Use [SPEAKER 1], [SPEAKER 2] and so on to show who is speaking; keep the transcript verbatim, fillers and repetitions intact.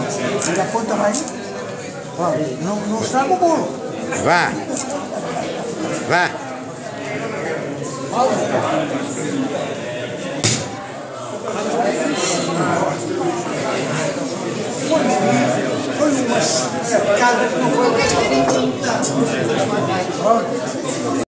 [SPEAKER 1] Tira a ponta mais. Ó, não, não estraga o bolo.
[SPEAKER 2] Vá. Vá.
[SPEAKER 1] Foi uma sacada que não foi.